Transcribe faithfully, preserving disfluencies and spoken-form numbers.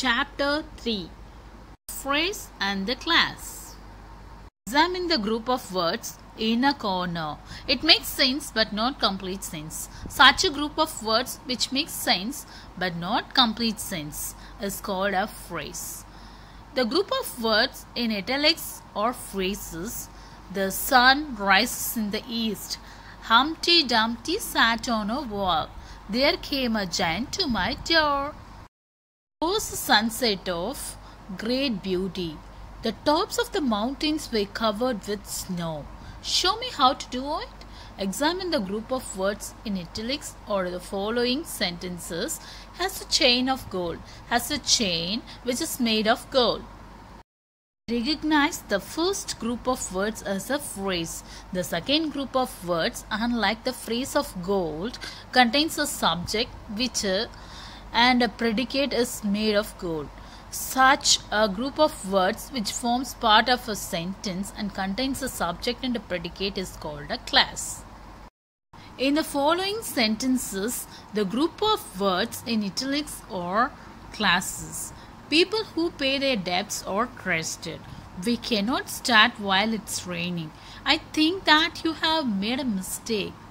Chapter three. Phrase and the class. Examine the group of words in a corner. It makes sense but not complete sense. Such a group of words which makes sense but not complete sense is called a phrase. The group of words in italics or phrases: the sun rises in the east. Humpty Dumpty sat on a wall. There came a giant to my door. It was a sunset of great beauty. The tops of the mountains were covered with snow. Show me how to do it. Examine the group of words in italics or the following sentences. Has a chain of gold. Has a chain which is made of gold. Recognize the first group of words as a phrase. The second group of words, unlike the phrase of gold, contains a subject which uh, and a predicate is made of gold. Such a group of words which forms part of a sentence and contains a subject and a predicate is called a class. In the following sentences, the group of words in italics are classes. People who pay their debts are trusted. We cannot start while it's raining. I think that you have made a mistake.